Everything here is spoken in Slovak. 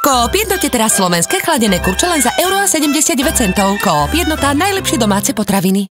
Coop jednote teraz slovenské chladené kurče len za 1,79 €. Coop jednota, najlepšie domáce potraviny.